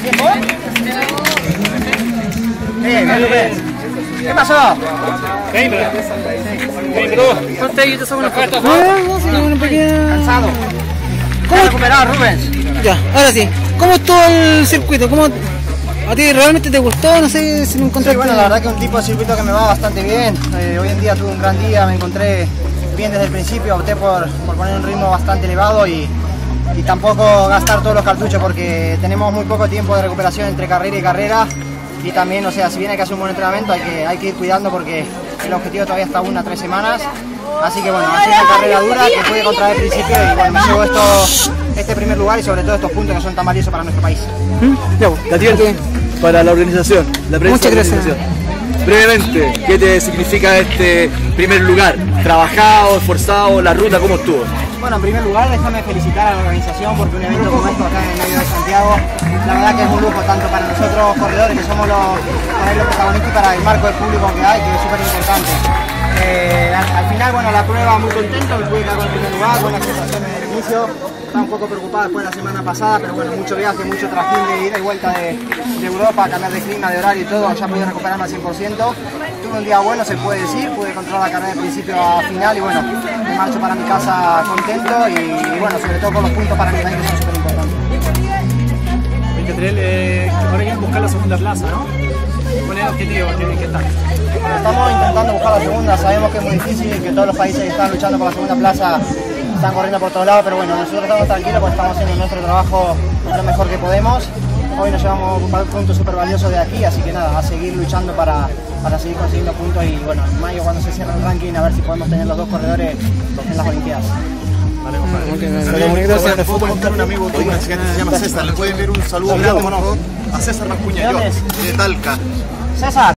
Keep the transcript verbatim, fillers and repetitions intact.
¿Tiempo? Bien, bien, bien. ¿Qué pasó? Cansado. ¿Cómo recuperado, Rubens? Ya, ahora sí. ¿Cómo estuvo el circuito? ¿Cómo a ti realmente te gustó? No sé si me encontraste. Sí, bueno, la verdad que es un tipo de circuito que me va bastante bien. Eh, hoy en día tuve un gran día, me encontré bien desde el principio, opté por, por poner un ritmo bastante elevado y, y tampoco gastar todos los cartuchos porque tenemos muy poco tiempo de recuperación entre carrera y carrera. Y también, o sea, si bien hay que hacer un buen entrenamiento, hay que, hay que ir cuidando porque el objetivo todavía está una a tres semanas. Así que bueno, ha sido una carrera dura que pude contra el principio y bueno, me llevo esto, este primer lugar y sobre todo estos puntos que son tan valiosos para nuestro país. ¿Mm? Ya, Gatiel, para la organización, la prensa. Muchas gracias. Brevemente, ¿qué te significa este primer lugar? ¿Trabajado, esforzado, la ruta, cómo estuvo? Bueno, en primer lugar, déjame felicitar a la organización porque un evento como esto acá en medio de Santiago, la verdad que es un lujo tanto para nosotros corredores que somos los, los protagonistas y para el marco del público que hay, que es súper importante. Eh, al, al final, bueno, la prueba muy contento, me pude quedar con el primer lugar, buenas sensaciones desde el inicio. Estaba un poco preocupado después de la semana pasada, pero bueno, mucho viaje, mucho trajín de ida y vuelta de, de Europa, cambiar de clima, de horario y todo, ya pude recuperarme al cien por ciento. Tuve un día bueno, se puede decir, pude controlar la carrera de principio a final y bueno, me marcho para mi casa contento y, y bueno, sobre todo con los puntos para mi país que son súper importantes. Catriel, eh, ahora quieren buscar la segunda plaza, ¿no? ¿Cuál es el objetivo? ¿Qué, qué tal? Estamos intentando buscar la segunda, sabemos que es muy difícil y que todos los países que están luchando por la segunda plaza están corriendo por todos lados, pero bueno, nosotros estamos tranquilos porque estamos haciendo nuestro trabajo lo mejor que podemos. Hoy nos llevamos un punto súper valioso de aquí, así que nada, a seguir luchando para, para seguir consiguiendo puntos y bueno, en mayo cuando se cierre el ranking a ver si podemos tener los dos corredores en las Olimpiadas. Vale, compadre. Gracias. Le puedo contar un amigo tuyo, que se llama César, le puede enviar un saludo grande a César Mascuña, yo, de Talca. César.